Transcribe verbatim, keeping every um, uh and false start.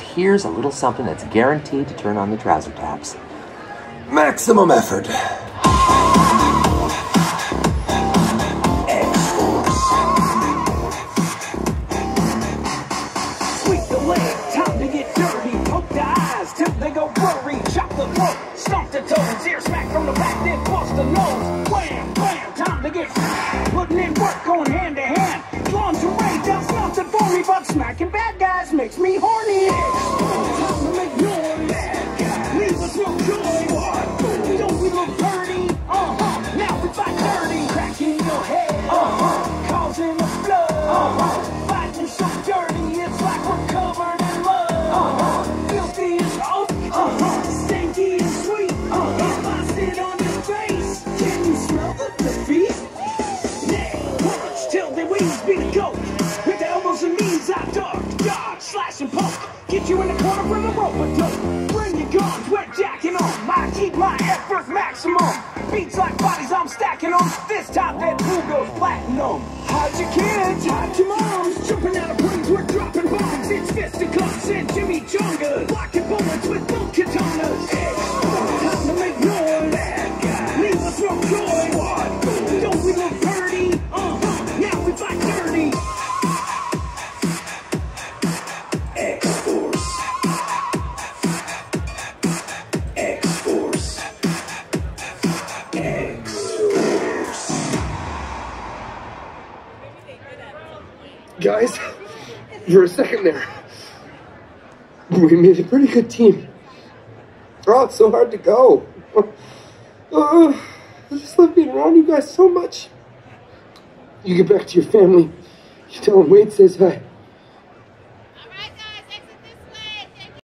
here's a little something that's guaranteed to turn on the trouser taps. Maximum effort. Sweep the leg, time to get dirty. Poke the eyes till they go blurry. Chop the throat, stomp the toes. Ear smack from the back, then bust the nose. Wham, bam, time to get putting in work, going hand to hand. Lingerie does nothing for me, but smacking bad guys makes me horny. Time to make noise. Leave us no joy. Don't we look dirty? Uh-huh. Now we fight dirty. Cracking your head. Uh-huh. Causing a flood. Uh-huh. Fighting so dirty, it's like we're covered in mud. Uh-huh. Filthy as oak. Uh-huh. Stinky and sweet. Uh-huh. If I sit on your face, can you smell the defeat? Neck, punch till the wings be the goat. With the elbows and knees I duck, dodge, slash and poke. Get you in the corner from the rope a dope. Bring your guns, we're jacking on. I keep my effort maximum. Beats like bodies, I'm stacking them. This time that blue goes platinum. Hide your kids, hide your moms. Jumping out of planes, we're dropping bombs. It's fisticuffs and Jimmy Chongas. Blocking bullets with both katanas. Time to make noise. Bad guys. Leave us no joy. Don't we look dirty? Uh-huh. Now we fight dirty. X-Force. X-Force. X-Force. Guys, for a second there, we made a pretty good team. Oh, it's so hard to go. Uh, I just love being around you guys so much. You get back to your family, you tell them Wade says hi.